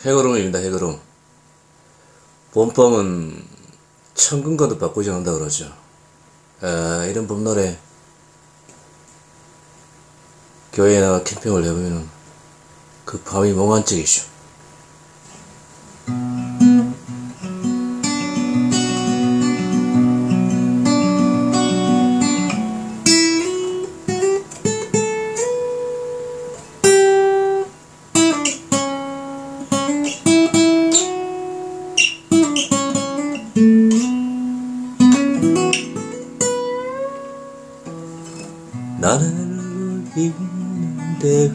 해그름입니다. 해그름. 봄밤은 천근과도 바꾸지 않는다 그러죠. 이런 봄날에 교회에 나가 캠핑을 해보면 그 밤이 몽환적이죠. 나는 알고 있는데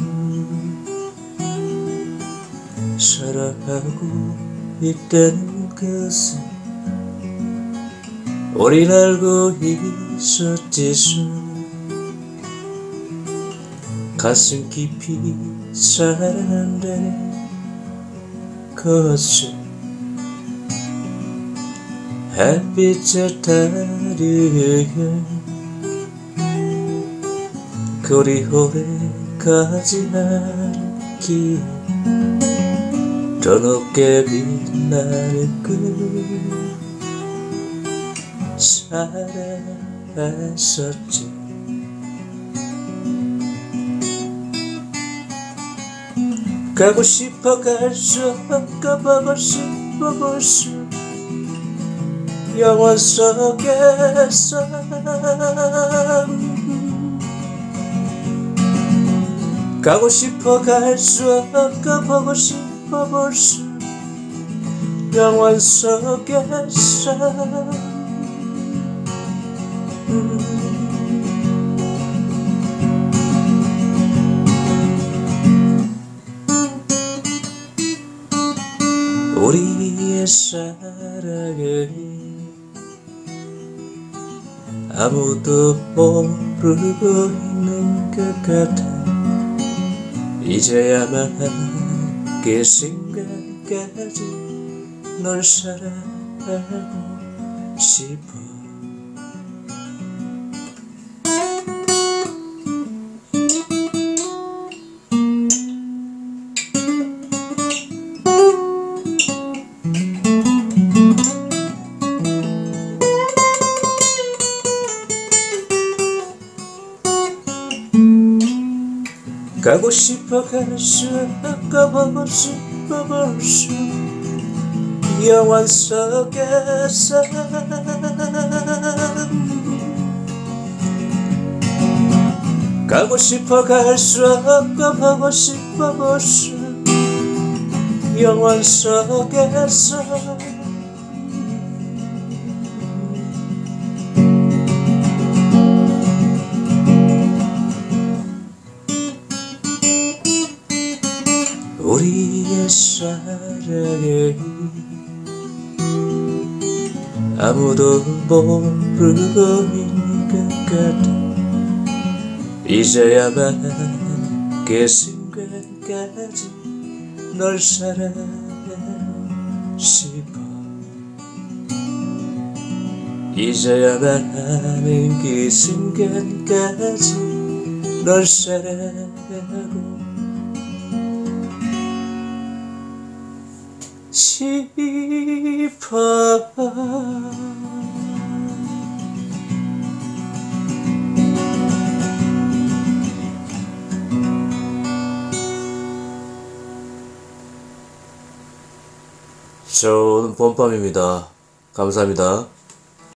사랑하고 있다는 것은 우린 알고 있었지수 가슴 깊이 사랑한다는 것은 햇빛에 따르게 그리 오래 가지 않기에 더 높게 빛나는 그 사랑했었지. 가고 싶어 갈 수 없고 보고 싶어 볼 수 영원 속에서 가고 싶어 갈 수 없고 보고 싶어 볼 수 영원 속에서 우리의 사랑을 아무도 모르고 있는 것 같아. 이제야만 그 순간까지 널 사랑하고 싶어. 가고 싶어 갈 수 없고 보고 싶어 볼 수 영원 속에서 가고 싶어 갈 수 없고 보고 싶어 볼 수 영원 속에서 우리의 사랑을 아무도 모르고 있는 것 같아. 이제야만 그 순간까지 널 사랑하고 싶어. 이제야만 하는 그 순간까지 널 사랑하고 싶어. 좋은 봄밤입니다. 감사합니다.